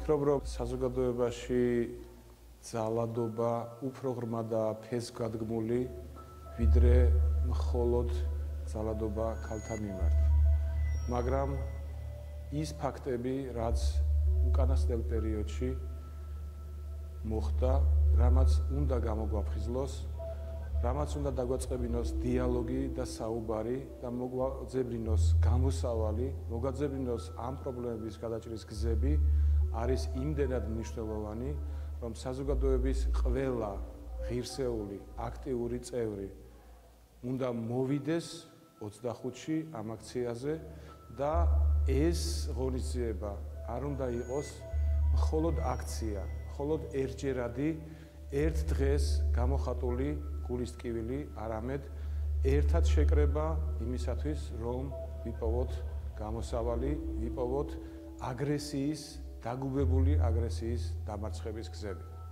ვფიქრობ, რომ საზოგადოებაში ძალადობა უფრო ღრმადაა ფესვგადგმული, ვიდრე მხოლოდ ძალადობა ქალთა მიმართ. მაგრამ ის ფაქტები, რაც უკანასკნელ პერიოდში მოხდა, რამაც უნდა გამოგვაფხიზლოს, რამაც უნდა დაგვაწყებინოს დიალოგი და საუბარი და მოგვაძებრინოს გამოსავალი, მოგვაძებრინოს ამ პრობლემების გადაჭრის გზები, არის იმდენად მნიშვნელოვანი, რომ საზოგადოების ყველა ღირსეული, აქტიური წევრი უნდა მოვიდეს 25-ში ამ აქციაზე და ეს ღონისძიება არ უნდა იყოს მხოლოდ აქცია, მხოლოდ ერთჯერადი, ერთ დღეს გამოხატული გულისტკივილი, არამედ ერთად შეკრება იმისათვის, რომ ვიპოვოთ გამოსავალი, ვიპოვოთ აგრესიის, დაგუბებული აგრესიის დამარცხების გზები.